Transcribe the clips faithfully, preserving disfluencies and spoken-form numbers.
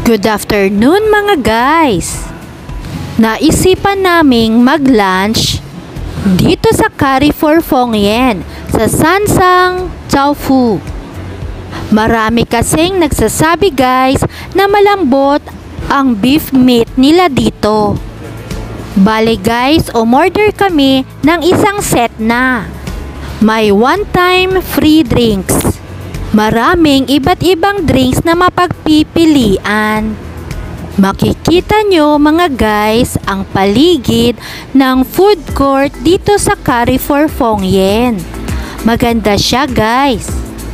Good afternoon mga guys! Naisipan naming mag-lunch dito sa Carrefour Fongyen sa Sansang Chowfu. Marami kasing nagsasabi guys na malambot ang beef meat nila dito. Bale guys, umorder kami ng isang set na may one-time free drinks. Maraming iba't ibang drinks na mapagpipilian. Makikita nyo mga guys ang paligid ng food court dito sa Carrefour Fongyen. Maganda siya guys.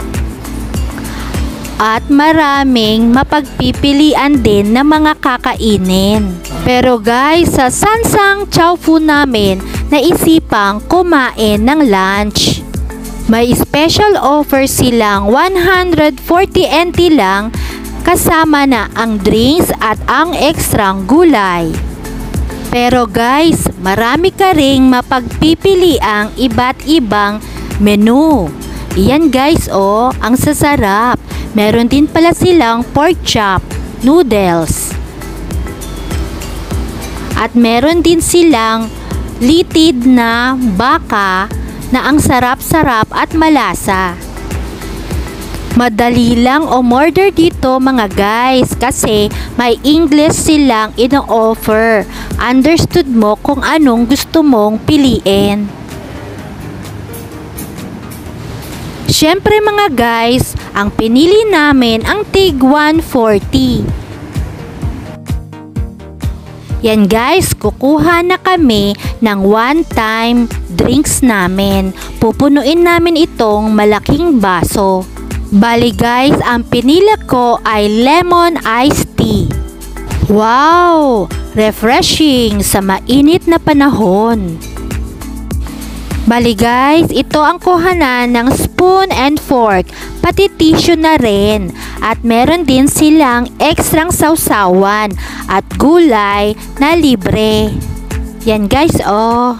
At maraming mapagpipilian din na mga kakainin. Pero guys, sa Sansang Chowfu namin, naisipang kumain ng lunch. May special offer silang one hundred forty N T lang kasama na ang drinks at ang ekstrang gulay. Pero guys, marami ka ring mapagpipili ang iba't ibang menu. Iyan guys oh, ang sasarap. Meron din pala silang pork chop, noodles. At meron din silang litid na baka na ang sarap-sarap at malasa. Madali lang umorder dito mga guys kasi may English silang ino-offer. Understood mo kung anong gusto mong piliin. Syempre mga guys, ang pinili namin ang tig one forty. Yan guys, kukuha na kami ng one-time drinks namin. Pupunuin namin itong malaking baso. Bali guys, ang pinili ko ay lemon iced tea. Wow! Refreshing sa mainit na panahon. Bali guys, ito ang kuhanan ng spoon and fork, pati tissue na rin. At meron din silang ekstrang sausawan at gulay na libre. Yan guys oh.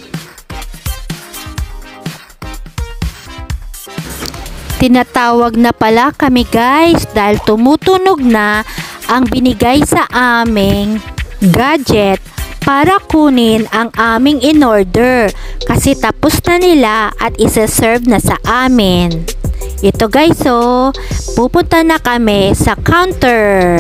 Tinatawag na pala kami guys dahil tumutunog na ang binigay sa aming gadget para kunin ang aming in-order kasi tapos na nila at isa-serve na sa amin. Ito guys oh, pupunta na kami sa counter.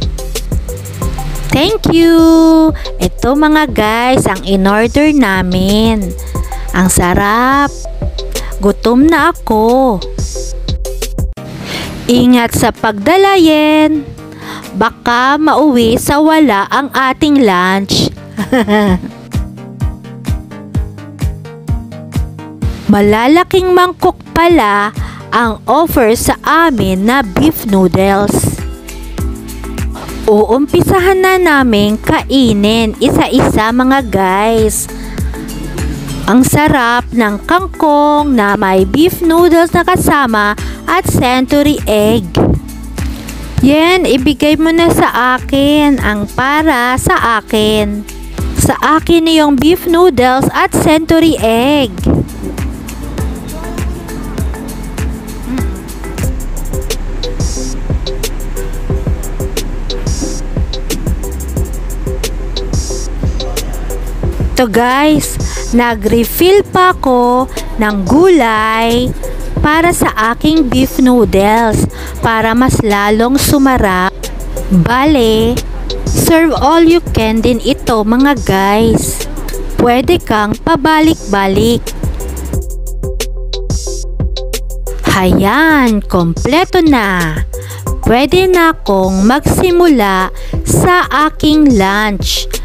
Thank you! Ito mga guys ang in-order namin. Ang sarap. Gutom na ako. Ingat sa pagdalayin. Baka mauwi sa wala ang ating lunch. Malalaking mangkok pala ang offer sa amin na beef noodles. Uumpisahan na namin kainin isa-isa mga guys. Ang sarap ng kangkong na may beef noodles na kasama at century egg. Yan, ibigay mo na sa akin ang para sa akin. Sa akin na yung beef noodles at century egg. Ito guys, nag-refill pa ako ng gulay para sa aking beef noodles para mas lalong sumarap. Bale, serve all you can din ito mga guys. Pwede kang pabalik-balik. Hayan, kompleto na. Pwede na akong magsimula sa aking lunch.